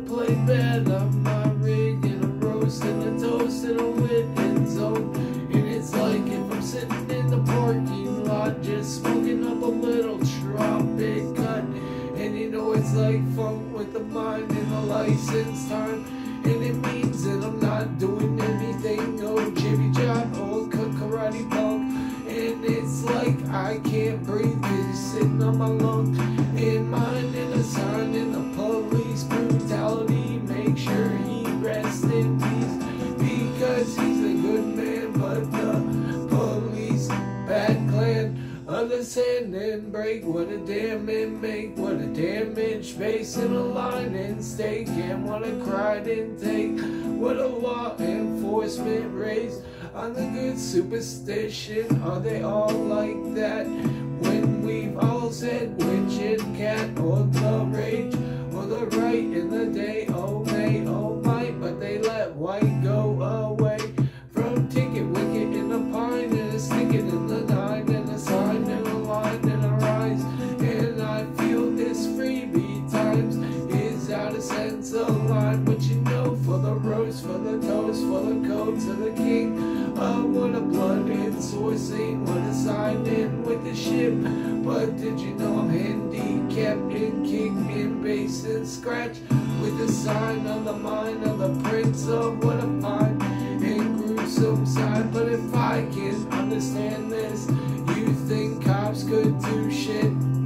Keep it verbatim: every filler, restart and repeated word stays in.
play bad on my rig and a roast and a toast and a lit end zone. And it's like if I'm sitting in the parking lot just smoking up a little tropic cut. And you know it's like funk with the mind and the license time. And it means that I'm not doing anything, no jibby job or karate punk. And it's like I can't breathe, it's sitting on my lung. And mine and a sign in the police brutality. Make sure he rests in peace, because he's a good man, but the police, bad clan. Understand and break what a damn and make, what a damaged face in a line and stake, and what a cried intake, what a law enforcement raised on the good superstition. Are they all like that when we've all said witch and cat, or the rage, or the right in the day, oh may, oh might, but they let white go away from ticket wicket in the pine and a sticking in the nine and a sign and a line and a rise. And I feel this freebie times is out of sense of line. But you know, for the roast, for the toast, for the code to the king, uh, what a blood and sourcing, what a sign in with the ship. But did you know I'm handicapped and kick and bass and scratch with the sign on the mind of the prince of what a fine and gruesome side. But if I can understand this, you think cops could do shit